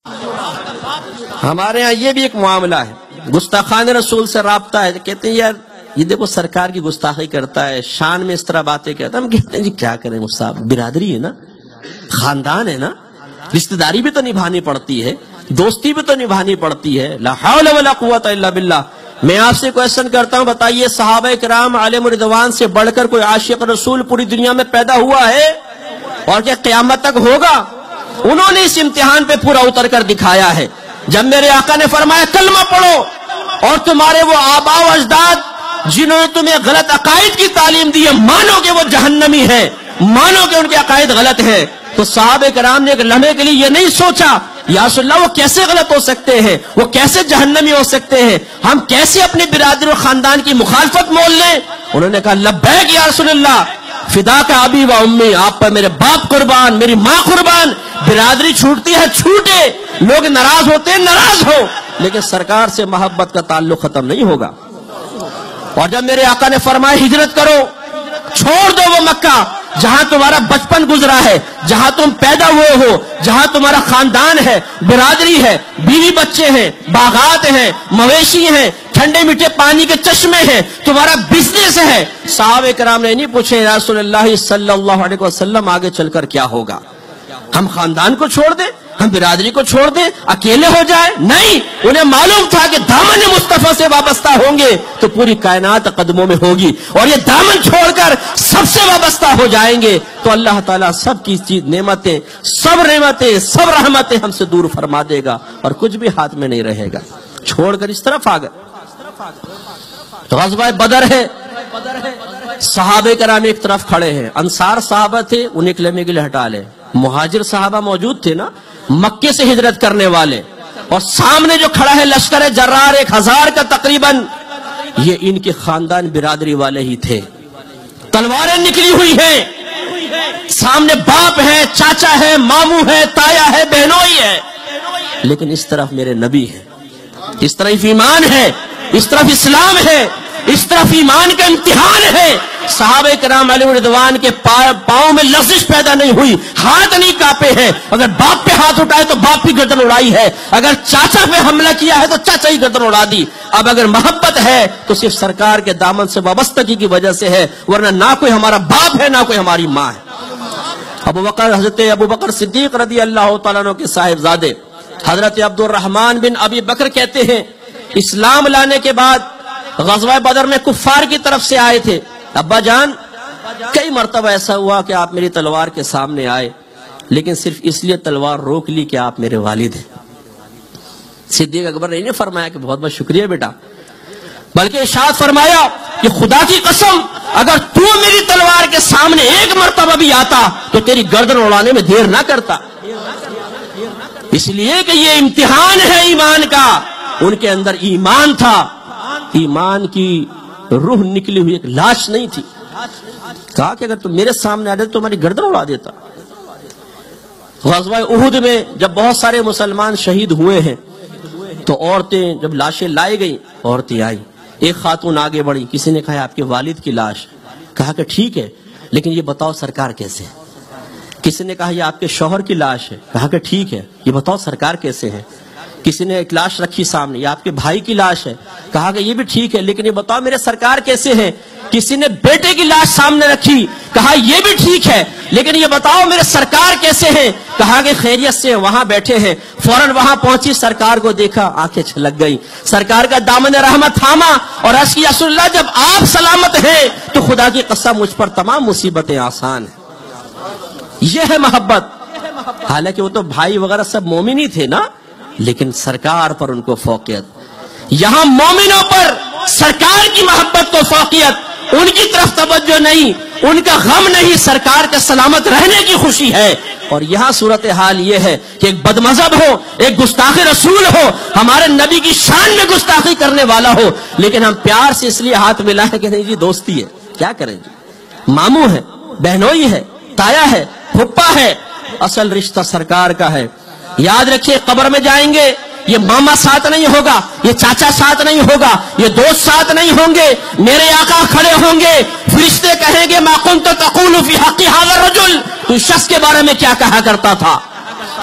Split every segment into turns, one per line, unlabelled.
ہمارے ہاں یہ بھی ایک معاملہ ہے، گستاخان رسول سے رابطہ ہے، کہتے ہیں یار یہ دیکھو سرکار کی گستاخی کرتا ہے، شان میں اس طرح باتیں کرتا ہے۔ ہم کہتے ہیں جی کیا کریں صاحب، برادری ہے نا، خاندان ہے نا، رشتہ داری بھی تو نبھانی پڑتی ہے، دوستی بھی تو نبھانی پڑتی ہے۔ لا حول ولا قوت الا باللہ۔ میں آپ سے کویسچن کرتا ہوں، بتائیے صحابہ کرام علیہم رضوان سے بڑھ کر کوئی عاشق رسول پوری دنیا میں پیدا ہوا ہے اور کیا قیامت تک ہوگا؟ انہوں نے اس امتحان پہ پورا اتر کر دکھایا ہے۔ جب میرے آقا نے فرمایا کلمہ پڑھو، اور تمہارے وہ آباء و اجداد جنہوں نے تمہیں غلط عقائد کی تعلیم دی ہے مانو کہ وہ جہنمی ہے، مانو کہ ان کے عقائد غلط ہیں، تو صحابہ کرام نے ایک لمحے کے لیے یہ نہیں سوچا یا رسول اللہ وہ کیسے غلط ہو سکتے ہیں، وہ کیسے جہنمی ہو سکتے ہیں، ہم کیسے اپنے برادری و خاندان کی مخالفت مول لیں؟ انہوں نے کہا لبیک یا رسول اللہ، فدا کا ابی و امی، آپ پر میرے باپ قربان، میری ماں قربان۔ برادری چھوٹتی ہے چھوٹے، لوگ ناراض ہوتے ہیں ناراض ہو، لیکن سرکار سے محبت کا تعلق ختم نہیں ہوگا۔ اور جب میرے آقا نے فرمایا ہجرت کرو، چھوڑ دو وہ مکہ جہاں تمہارا بچپن گزرا ہے، جہاں تم پیدا ہوئے ہو، جہاں تمہارا خاندان ہے، برادری ہے، بیوی بچے ہیں، باغات ہیں، مویشی ہیں، ٹھنڈے میٹھے پانی کے چشمے ہیں، تمہارا بزنس ہے۔ صحابہ کرام نے نہیں پوچھے یا رسول اللہ صلی اللہ علیہ وسلم آگے چل کر کیا ہوگا، ہم خاندان کو چھوڑ دیں، ہم برادری کو چھوڑ دیں، اکیلے ہو جائیں؟ نہیں، انہیں معلوم تھا کہ دامن مصطفیٰ سے وابستہ ہوں گے تو پوری کائنات قدموں میں ہوگی، اور یہ دامن چھوڑ کر سب سے وابستہ ہو جائیں گے تو اللہ تعالیٰ سب کی چیز نعمتیں، سب رحمتیں ہم سے دور فرما دے گا، اور کچھ بھی ہاتھ میں نہیں رہے گا۔ چھوڑ کر اس طرف آ گئے۔ تو غزوہ بدر ہے، صحابہ کرام ایک طرف کھڑے ہیں، انصار صحابہ تھے، انہیں ایک لمحے کے لیے ہٹا لے، مہاجر صحابہ موجود تھے نا، مکے سے ہجرت کرنے والے، اور سامنے جو کھڑا ہے لشکر جرار 1000 کا تقریباً، یہ ان کے خاندان برادری والے ہی تھے، تلواریں نکلی ہوئی ہیں، سامنے باپ ہے، چاچا ہے، ماموں ہے، تایا ہے، بہنوئی ہے، لیکن اس طرف میرے نبی ہے، اس طرف ایمان ہے، اس طرف اسلام ہے، اس طرف ایمان کا امتحان ہے۔ صحابہ کرام علیہ رضوان کے پاؤں میں لرزش پیدا نہیں ہوئی، ہاتھ نہیں کانپے ہیں، اگر باپ پہ ہاتھ اٹھائے تو باپ کی گردن اڑائی ہے، اگر چاچا پہ حملہ کیا ہے تو چاچا ہی گردن اڑا دی۔ اب اگر محبت ہے تو صرف سرکار کے دامن سے وابستگی کی وجہ سے ہے، ورنہ نہ کوئی ہمارا باپ ہے نہ کوئی ہماری ماں ہے۔ حضرت ابو بکر صدیق رضی اللہ تعالیٰ عنہ کے صاحبزادے حضرت عبد الرحمن بن ابی بکر کہتے ہیں اسلام لانے کے بعد غزوہ بدر میں کفار کی طرف سے آئے تھے، ابا جان کئی مرتبہ ایسا ہوا کہ آپ میری تلوار کے سامنے آئے، لیکن صرف اس لیے تلوار روک لی کہ آپ میرے والد ہیں۔ صدیق اکبر نے نہیں فرمایا کہ بہت بہت شکریہ بیٹا، بلکہ ارشاد فرمایا کہ خدا کی قسم اگر تو میری تلوار کے سامنے ایک مرتبہ بھی آتا تو تیری گردن اڑانے میں دیر نہ کرتا، اس لیے کہ یہ امتحان ہے ایمان کا۔ ان کے اندر ایمان تھا، ایمان کی روح نکلی ہوئی ایک لاش نہیں تھی۔ کہا کہ اگر تم میرے سامنے آ جاتے تو تمہاری گردن اڑا دیتا۔ غزوہ احد میں جب بہت سارے مسلمان شہید ہوئے ہیں تو عورتیں جب لاشیں لائی گئیں، عورتیں آئی، ایک خاتون آگے بڑھی، کسی نے کہا آپ کے والد کی لاش، کہا کہ ٹھیک ہے لیکن یہ بتاؤ سرکار کیسے ہے۔ کسی نے کہا یہ آپ کے شوہر کی لاش ہے، کہا کہ ٹھیک ہے یہ بتاؤ سرکار کیسے ہے۔ کسی نے ایک لاش رکھی سامنے، یہ آپ کے بھائی کی لاش ہے، کہا کہ یہ بھی ٹھیک ہے لیکن یہ بتاؤ میرے سرکار کیسے ہیں۔ کسی نے بیٹے کی لاش سامنے رکھی، کہا یہ بھی ٹھیک ہے لیکن یہ بتاؤ میرے سرکار کیسے ہیں، کہا کہ خیریت سے وہاں بیٹھے ہیں۔ فوراً وہاں پہنچی، سرکار کو دیکھا، آنکھیں چھلک گئی، سرکار کا دامن رحمت تھاما اور عرض کی رسول اللہ جب آپ سلامت ہیں تو خدا کی قسم مجھ پر تمام مصیبتیں آسان ہیں۔ یہ ہے محبت۔ حالانکہ وہ تو بھائی وغیرہ سب مومن ہی تھے نا، لیکن سرکار پر ان کو فوقیت، یہاں مومنوں پر سرکار کی محبت کو فوقیت، ان کی طرف توجہ نہیں، ان کا غم نہیں، سرکار کے سلامت رہنے کی خوشی ہے۔ اور یہاں صورتحال یہ ہے کہ ایک بد مذہب ہو، ایک گستاخ رسول ہو، ہمارے نبی کی شان میں گستاخی کرنے والا ہو، لیکن ہم پیار سے اس لیے ہاتھ ملائیں کہ نہیں جی دوستی ہے، کیا کریں جی، ماموں ہے، بہنوئی ہے، تایا ہے، پھپھا ہے، اصل رشتہ سرکار کا ہے۔ یاد رکھیے قبر میں جائیں گے یہ ماما ساتھ نہیں ہوگا، یہ چاچا ساتھ نہیں ہوگا، یہ دوست ساتھ نہیں ہوں گے، میرے آقا کھڑے ہوں گے، فرشتے کہیں گے ما کنت تقول فی حق ھذا الرجل، تو شخص کے بارے میں کیا کہا کرتا تھا۔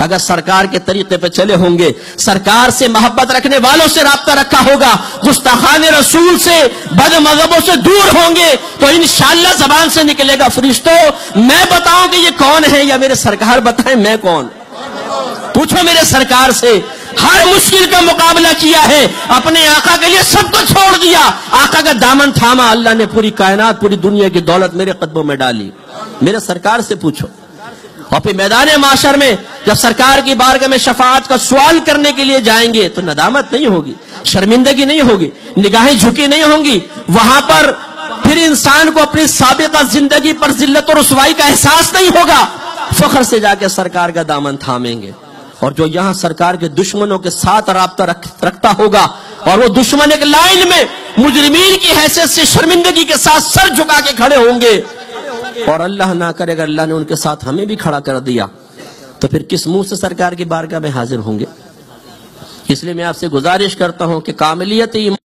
اگر سرکار کے طریقے پہ چلے ہوں گے، سرکار سے محبت رکھنے والوں سے رابطہ رکھا ہوگا، گستاخان رسول سے بد مذہبوں سے دور ہوں گے، تو انشاءاللہ زبان سے نکلے گا فرشتوں میں بتاؤں کہ یہ کون ہے، یا میرے سرکار بتائیں میں کون؟ پوچھو میرے سرکار سے۔ ہر مشکل کا مقابلہ کیا ہے، اپنے آقا کے لیے سب کو چھوڑ دیا، آقا کا دامن تھاما، اللہ نے پوری کائنات پوری دنیا کی دولت میرے قدموں میں ڈالی۔ میرے سرکار سے پوچھو۔ اور پھر میدان معاشر میں جب سرکار کی بارگاہ میں شفاعت کا سوال کرنے کے لیے جائیں گے تو ندامت نہیں ہوگی، شرمندگی نہیں ہوگی، نگاہیں جھکی نہیں ہوں گی، وہاں پر پھر انسان کو اپنی سابقہ زندگی پر ذلت و رسوائی کا احساس نہیں ہوگا، فخر سے جا کے سرکار کا دامن تھامیں گے۔ اور جو یہاں سرکار کے دشمنوں کے ساتھ رابطہ رکھتا ہوگا اور وہ دشمن ایک لائن میں مجرمین کی حیثیت سے شرمندگی کے ساتھ سر جھکا کے کھڑے ہوں گے، اور اللہ نہ کرے اگر اللہ نے ان کے ساتھ ہمیں بھی کھڑا کر دیا تو پھر کس منہ سے سرکار کی بارگاہ میں حاضر ہوں گے؟ اس لیے میں آپ سے گزارش کرتا ہوں کہ کاملیت